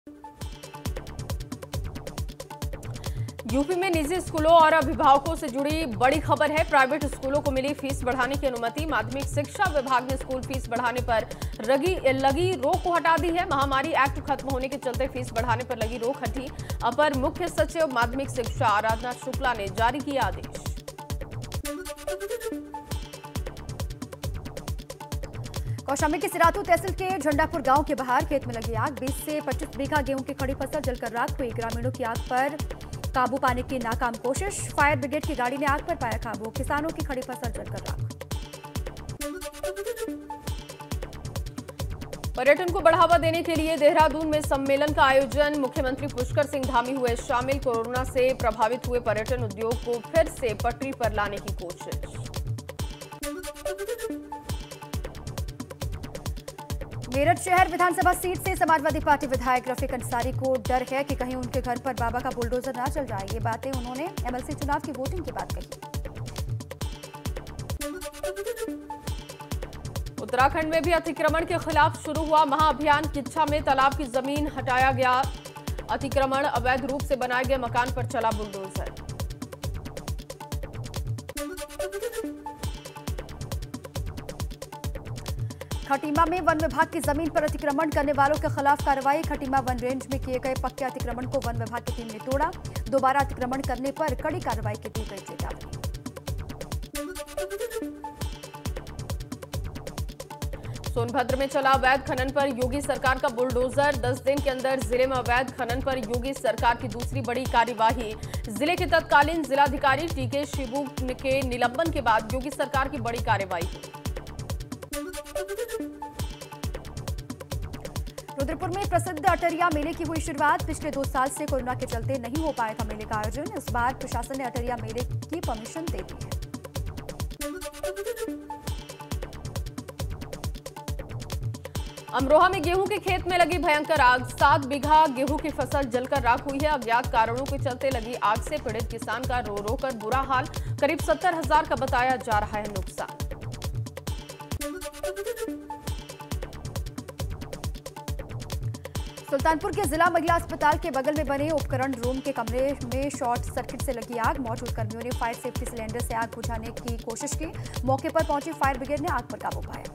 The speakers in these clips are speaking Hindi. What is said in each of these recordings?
यूपी में निजी स्कूलों और अभिभावकों से जुड़ी बड़ी खबर है। प्राइवेट स्कूलों को मिली फीस बढ़ाने की अनुमति। माध्यमिक शिक्षा विभाग ने स्कूल फीस बढ़ाने पर लगी रोक को हटा दी है। महामारी एक्ट खत्म होने के चलते फीस बढ़ाने पर लगी रोक हटी। अपर मुख्य सचिव माध्यमिक शिक्षा आराधना शुक्ला ने जारी किया आदेश। कौशाम्बी के सिराथू तहसील के झंडापुर गांव के बाहर खेत में लगी आग। 20 से 25 बीघा गेहूं की खड़ी फसल जलकर राख हुई। ग्रामीणों की आग पर काबू पाने की नाकाम कोशिश। फायर ब्रिगेड की गाड़ी ने आग पर पाया काबू। किसानों की खड़ी फसल जलकर राख। पर्यटन को बढ़ावा देने के लिए देहरादून में सम्मेलन का आयोजन। मुख्यमंत्री पुष्कर सिंह धामी हुए शामिल। कोरोना से प्रभावित हुए पर्यटन उद्योग को फिर से पटरी पर लाने की कोशिश। मेरठ शहर विधानसभा सीट से समाजवादी पार्टी विधायक रफीक अंसारी को डर है कि कहीं उनके घर पर बाबा का बुलडोजर ना चल जाए। ये बातें उन्होंने एमएलसी चुनाव की वोटिंग के बाद कही। उत्तराखंड में भी अतिक्रमण के खिलाफ शुरू हुआ महाअभियान। किच्छा में तालाब की जमीन हटाया गया। अतिक्रमण अवैध रूप से बनाए गए मकान पर चला बुलडोजर। खटीमा में वन विभाग की जमीन पर अतिक्रमण करने वालों के खिलाफ कार्रवाई। खटीमा वन रेंज में किए गए पक्के अतिक्रमण को वन विभाग की टीम ने तोड़ा। दोबारा अतिक्रमण करने पर कड़ी कार्रवाई की दी गई चेतावनी। सोनभद्र में चला अवैध खनन पर योगी सरकार का बुलडोजर। 10 दिन के अंदर जिले में अवैध खनन पर योगी सरकार की दूसरी बड़ी कार्यवाही। जिले के तत्कालीन जिलाधिकारी टीके शिबू के निलंबन के बाद योगी सरकार की बड़ी कार्रवाई हुई। रुद्रपुर में प्रसिद्ध अटरिया मेले की हुई शुरुआत। पिछले 2 साल से कोरोना के चलते नहीं हो पाया था मेले का आयोजन। इस बार प्रशासन ने अटरिया मेले की परमिशन दे दी है। अमरोहा में गेहूं के खेत में लगी भयंकर आग। 7 बीघा गेहूं की फसल जलकर राख हुई है। अज्ञात कारणों के चलते लगी आग से पीड़ित किसान का रो रो कर बुरा हाल। करीब 70,000 का बताया जा रहा है नुकसान। सुल्तानपुर के जिला महिला अस्पताल के बगल में बने उपकरण रूम के कमरे में शॉर्ट सर्किट से लगी आग। मौजूद कर्मियों ने फायर सेफ्टी सिलेंडर से आग बुझाने की कोशिश की। मौके पर पहुंची फायर ब्रिगेड ने आग पर काबू पाया।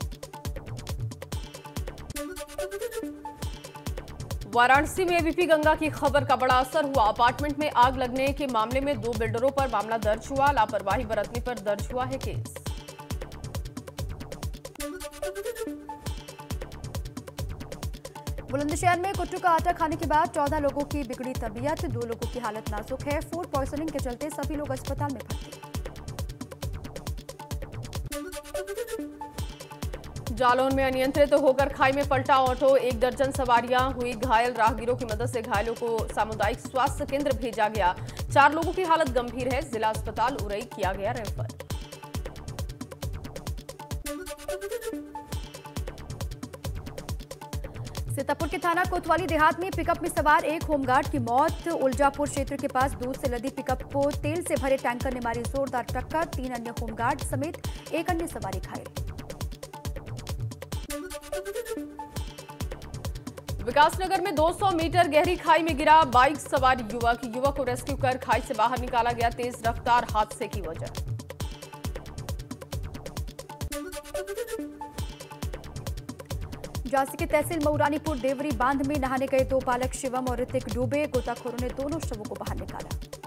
वाराणसी में एबीपी गंगा की खबर का बड़ा असर हुआ। अपार्टमेंट में आग लगने के मामले में 2 बिल्डरों पर मामला दर्ज हुआ। लापरवाही बरतने पर दर्ज हुआ है केस। बुलंदशहर में कुट्टू का आटा खाने के बाद 14 लोगों की बिगड़ी तबीयत। 2 लोगों की हालत नाजुक है। फूड पॉइजनिंग के चलते सभी लोग अस्पताल में भर्ती। जालौन में अनियंत्रित होकर खाई में पलटा ऑटो। 1 दर्जन सवारियां हुई घायल। राहगीरों की मदद से घायलों को सामुदायिक स्वास्थ्य केंद्र भेजा गया। 4 लोगों की हालत गंभीर है। जिला अस्पताल उरई किया गया रेफर। सीतापुर के थाना कोतवाली देहात में पिकअप में सवार एक होमगार्ड की मौत। उलजापुर क्षेत्र के पास दूध से लदी पिकअप को तेल से भरे टैंकर ने मारी जोरदार टक्कर। 3 अन्य होमगार्ड समेत 1 अन्य सवारी घायल। विकासनगर में 200 मीटर गहरी खाई में गिरा बाइक सवार युवक को रेस्क्यू कर खाई से बाहर निकाला गया। तेज रफ्तार हादसे की वजह। झांसी के तहसील मऊरानीपुर देवरी बांध में नहाने गए 2 बालक शिवम और ऋतिक डूबे। गोताखोरों ने दोनों शवों को बाहर निकाला।